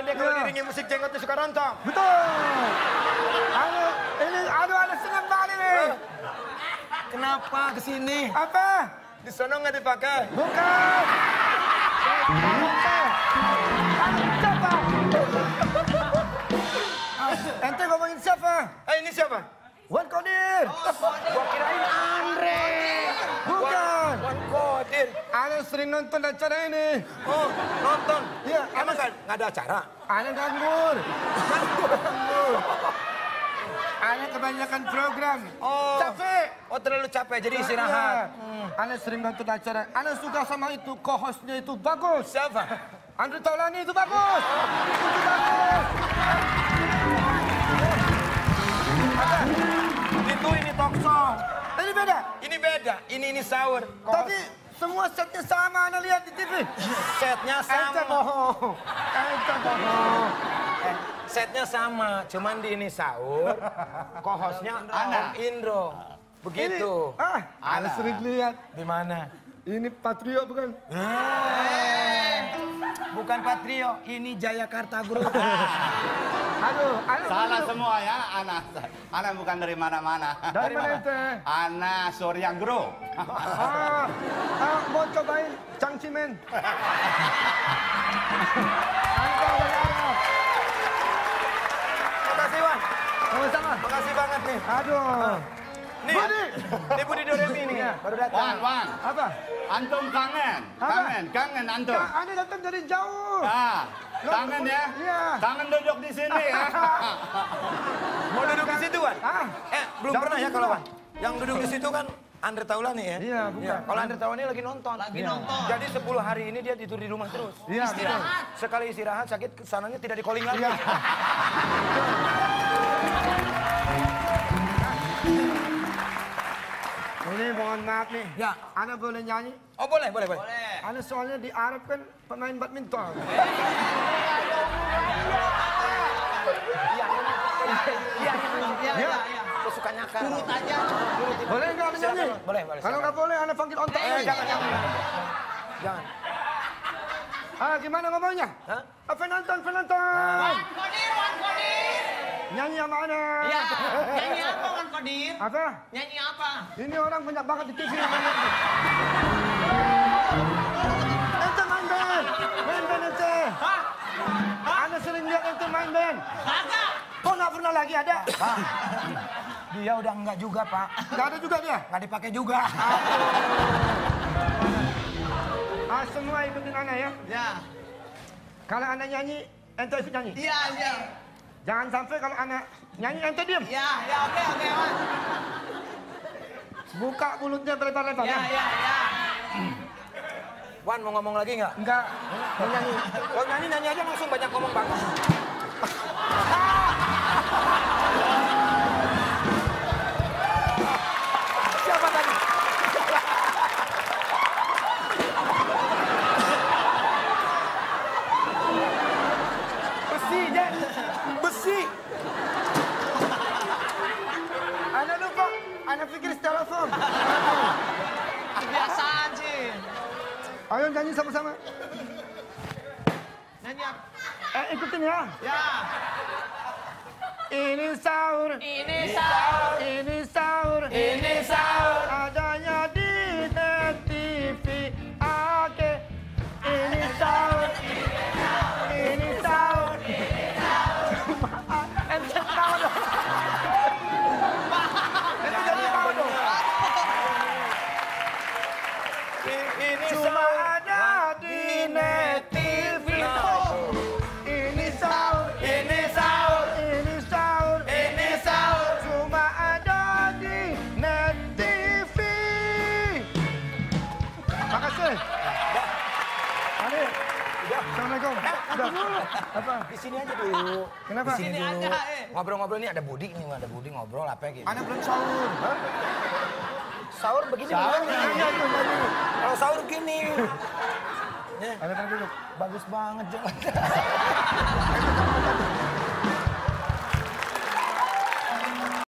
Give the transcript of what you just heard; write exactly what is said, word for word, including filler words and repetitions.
deh kalau diiringi musik jenggot di Sukarontong. Betul. Aduh, ini aduh ada senang banget nih. Kenapa kesini? Apa? Di sono nggak dipakai. Bukan. Bukan. Siapa? Ente ngomongin siapa? Eh ini siapa? Wan Kodir. Gua kirain Andre. Bukan. Wan Kodir. Ana sering nonton acara ini. Oh, nonton. Iya, Emang nggak nggak ada acara? Ana nganggur. Nganggur. Ana kebanyakan program. Oh. Capek. Oh, terlalu capek jadi istirahat. Hmm. Ana sering nonton acara. Ana suka sama itu, co-hostnya itu bagus. Siapa? Andre Taulani itu bagus. Itu bagus. Itu ini talk show. Ini beda. Ini beda. Ini ini sahur. Tapi semua setnya sama, Ana lihat di T V. Setnya Ente sama. bohong. Ente bohong. Eh, setnya sama, cuman di ini sahur. Co-hostnya Om Indro. Begitu. Ini, ah, Ana sering lihat. Di mana? Ini Patrio bukan? Bukan Patrio, ini Jayakarta Group. Aduh, Ana Salah semua ya, Ana. Ana bukan dari mana-mana. Dari mana ente? Ana Suryanggro. Ah, ah, mau cobain cangcimen. Makasih, Wan. Sama-sama. Makasih banget nih. Aduh. Nih, Budi. Ini Budi Doremi nih. Iya. Baru datang. Wan, Wan. Apa? Antum kangen. Apa? Kangen, kangen antum. Ya, Ana datang dari jauh. Ah, kangen ya? Iya. Kangen duduk di sini ya. Mau duduk di situ, Wan? Ah. Eh, belum Jangan pernah ya duduk. kalau Wan. Yang duduk di situ kan Andre Taulani ya? Iya, bukan. Kalau Andre Taulani lagi nonton. Lagi nonton. Jadi sepuluh hari ini dia tidur di rumah terus. Iya, Istirahat. Sekali istirahat sakit kesananya tidak di calling lagi. Iya. Ini mohon maaf nih. Ya. Ana boleh nyanyi? Oh boleh, boleh, boleh. Ana soalnya di Arab kan pemain badminton. Iya, iya, iya, iya. Saya suka nyakar. Turut aja. Boleh nggak Ana nyanyi? Silakan, boleh, boleh, Kalau silakan. nggak boleh, Ana panggil ontak. Eh, jangan, jangan. Jangan. Ah, gimana ngomongnya? Hah? Ah, penonton, penonton. Wan Kodir, Wan Kodir. Nyanyi sama Ana. Ya, nyanyi apa Wan Kodir? Apa? Nyanyi apa? Ini orang banyak banget di T V. Ente main band. Main band ente. Hah? Ana sering lihat ente main band. Kagak. Kok nggak pernah lagi ada? Pak, dia udah enggak juga, Pak. Nggak ada juga dia? Nggak dipakai juga. Ah, semua ikutin Ana ya. Ya. Kalau Ana nyanyi, ente ikut nyanyi. Iya, iya. Jangan sampai kalau Ana nyanyi, ente diem. Ya, ya oke, oke, Wan. Buka mulutnya lebar-lebar Ya, ya. ya, ya. Wan mau ngomong lagi nggak? Enggak, mau nyanyi. Kalau nyanyi nyanyi aja langsung banyak ngomong banget. Siapa tadi? Besi, Jen. Besi. Ana lupa, Ana pikir styrofoam. Kebiasaan sih. Ayo nyanyi sama-sama. Nyanyi apa? Eh, ikutin ya. Ya. Ini sahur, Ini sahur. ini sahur, Ini sahur. adanya di Net T V. Oke, ini sahur, ini sahur. Ente tahu dong. Ente jadi tahu dong. Ini Cuma ada di Net T V. Ini sahur, Ini sahur. ini sahur, Ini sahur. cuma ada di Net T V. Makasih. Ade, assalamualaikum. Udah. Apa? Di sini aja dulu. Kenapa? Di sini Sini dulu. aja, eh. Ngobrol-ngobrol nih ada Budi nih, ada Budi ngobrol apa gitu. Ana belum sahur. Sahur begini Sahur gimana? Iya, iya, iya. Kalau sahur gini. Ya, Ana pernah duduk. bagus banget, Jon.